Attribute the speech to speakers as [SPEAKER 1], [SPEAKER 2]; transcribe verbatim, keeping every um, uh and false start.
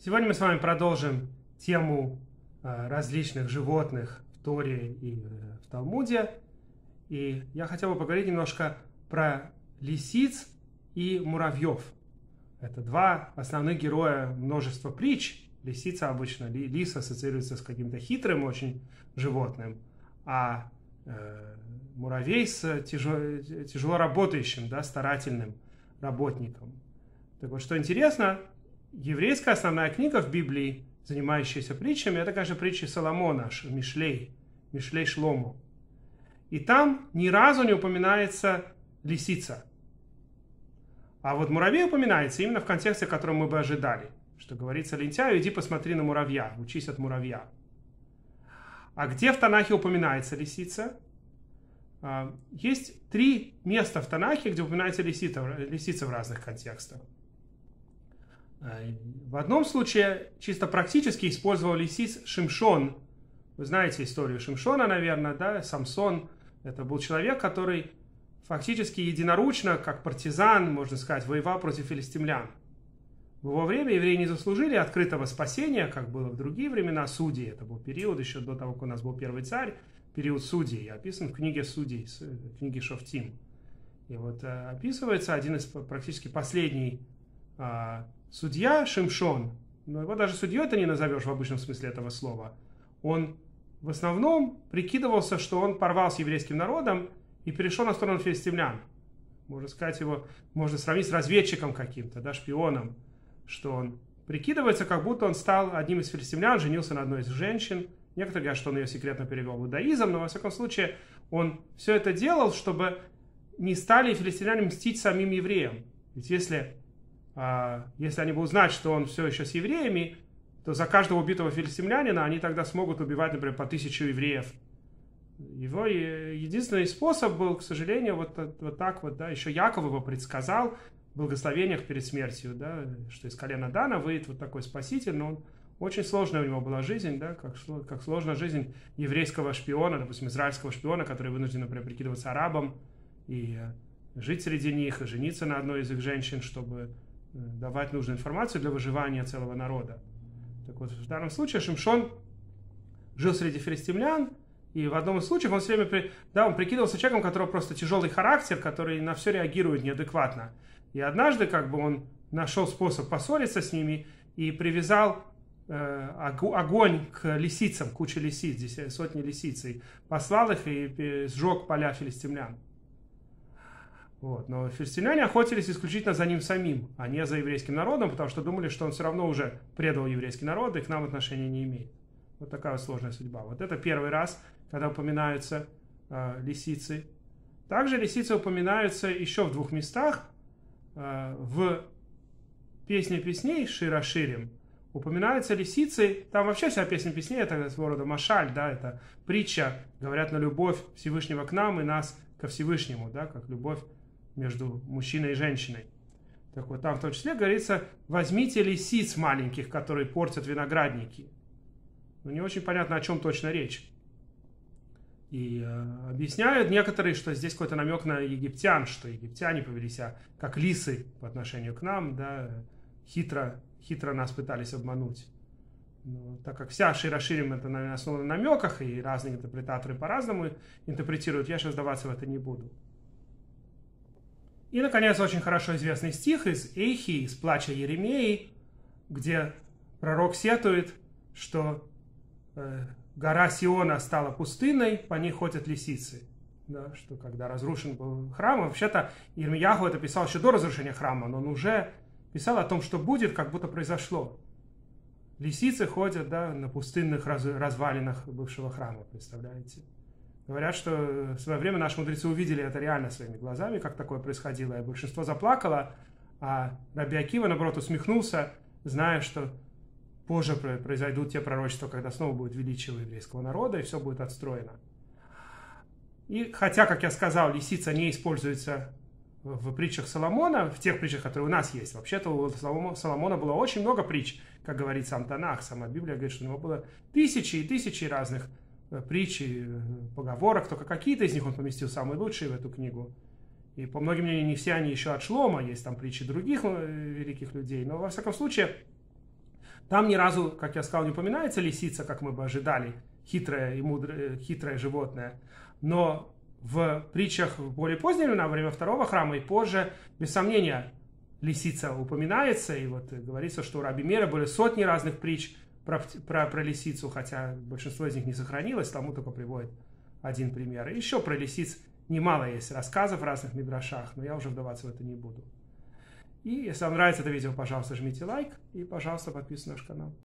[SPEAKER 1] Сегодня мы с вами продолжим тему различных животных в Торе и в Талмуде. И я хотел бы поговорить немножко про лисиц и муравьев. Это два основных героя множества притч. Лисица обычно, лис ассоциируется с каким-то хитрым очень животным, а э, муравей с тяжело, тяжело работающим, да, старательным работником. Так вот, что интересно, еврейская основная книга в Библии, занимающаяся притчами, это, конечно, притчи Соломона, Мишлей, Мишлей Шломо. И там ни разу не упоминается лисица. А вот муравей упоминается именно в контексте, который мы бы ожидали. Что говорится лентяю, иди посмотри на муравья, учись от муравья. А где в Танахе упоминается лисица? Есть три места в Танахе, где упоминается лисица, лисица в разных контекстах. В одном случае чисто практически использовал лисиц Шимшон. Вы знаете историю Шимшона, наверное, да? Самсон. Это был человек, который фактически единоручно, как партизан, можно сказать, воевал против филистимлян. В его время евреи не заслужили открытого спасения, как было в другие времена судей. Это был период еще до того, как у нас был первый царь, период судей, описан в книге судей, в книге Шофтим. И вот описывается один из практически последний а, судья Шимшон. Но его даже судьей-то не назовешь в обычном смысле этого слова. Он в основном прикидывался, что он порвал с еврейским народом и перешел на сторону филистимлян. Можно сказать, его можно сравнить с разведчиком каким-то, да, шпионом. Что он прикидывается, как будто он стал одним из филистимлян, женился на одной из женщин. Некоторые говорят, что он ее секретно перевел в иудаизм, но во всяком случае он все это делал, чтобы не стали филистимляне мстить самим евреям. Ведь если, а, если они будут знать, что он все еще с евреями, то за каждого убитого филистимлянина они тогда смогут убивать, например, по тысячу евреев. Его единственный способ был, к сожалению, вот, вот так вот, да, еще Яков его предсказал, в благословениях перед смертью, да, что из колена Дана выйдет вот такой спаситель, но он, очень сложная у него была жизнь, да, как, как сложна жизнь еврейского шпиона, допустим, израильского шпиона, который вынужден, например, прикидываться арабом и жить среди них, и жениться на одной из их женщин, чтобы давать нужную информацию для выживания целого народа. Так вот, в данном случае Шимшон жил среди филистимлян, и в одном из случаев он все время, да, он прикидывался человеком, у которого просто тяжелый характер, который на все реагирует неадекватно. И однажды как бы он нашел способ поссориться с ними и привязал э, огонь к лисицам, куче лисиц, здесь сотни лисиц, и послал их и сжег поля филистимлян. Вот. Но филистимляне охотились исключительно за ним самим, а не за еврейским народом, потому что думали, что он все равно уже предал еврейский народ и к нам отношения не имеет. Вот такая вот сложная судьба. Вот это первый раз, когда упоминаются э, лисицы. Также лисицы упоминаются еще в двух местах. В песне песней Шира Ширим упоминаются лисицы. Там вообще вся песня песней это своего рода машаль, да, это притча, говорят на любовь Всевышнего к нам и нас ко Всевышнему, да, как любовь между мужчиной и женщиной. Так вот, там в том числе говорится: возьмите лисиц маленьких, которые портят виноградники. Но не очень понятно, о чем точно речь. И э, объясняют некоторые, что здесь какой-то намек на египтян, что египтяне повели себя как лисы по отношению к нам, да, хитро, хитро нас пытались обмануть. Но, так как вся Шира Ширим это, наверное, основана на намеках, и разные интерпретаторы по-разному интерпретируют, я сейчас вдаваться в это не буду. И, наконец, очень хорошо известный стих из Эйхи, из Плача Еремеи, где пророк сетует, что э, гора Сиона стала пустынной, по ней ходят лисицы. Да, что когда разрушен был храм, вообще-то Ирмияху это писал еще до разрушения храма, но он уже писал о том, что будет, как будто произошло. Лисицы ходят, да, на пустынных раз, развалинах бывшего храма, представляете? Говорят, что в свое время наши мудрецы увидели это реально своими глазами, как такое происходило, и большинство заплакало, а Раби Акива, наоборот, усмехнулся, зная, что позже произойдут те пророчества, когда снова будет величие еврейского народа, и все будет отстроено. И хотя, как я сказал, лисица не используется в притчах Соломона, в тех притчах, которые у нас есть. Вообще-то у Соломона было очень много притч, как говорит сам Танах, сама Библия говорит, что у него было тысячи и тысячи разных притч и поговорок, только какие-то из них он поместил самые лучшие в эту книгу. И по многим мнениям, не все они еще от Шлома, есть там притчи других великих людей, но во всяком случае, Там ни разу, как я сказал, не упоминается лисица, как мы бы ожидали, хитрое и мудрое, хитрое животное. Но в притчах в более позднее времена, во время второго храма и позже, без сомнения, лисица упоминается. И вот говорится, что у Раби Мейра были сотни разных притч про, про, про лисицу, хотя большинство из них не сохранилось, тому только приводит один пример. И еще про лисиц немало есть рассказов в разных мидрашах, но я уже вдаваться в это не буду. И если вам нравится это видео, пожалуйста, жмите лайк и, пожалуйста, подписывайтесь на наш канал.